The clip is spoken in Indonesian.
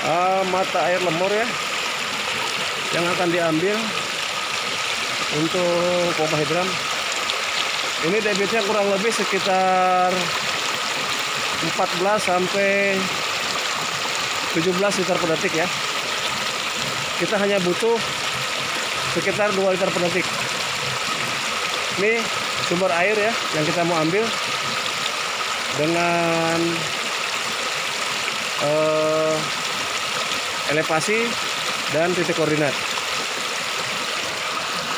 mata air lemur ya yang akan diambil untuk pompa hidran. Ini debitnya kurang lebih sekitar 14 sampai 17 liter per detik ya. Kita hanya butuh sekitar 2 liter per detik. Ini sumber air ya yang kita mau ambil dengan elevasi dan titik koordinat.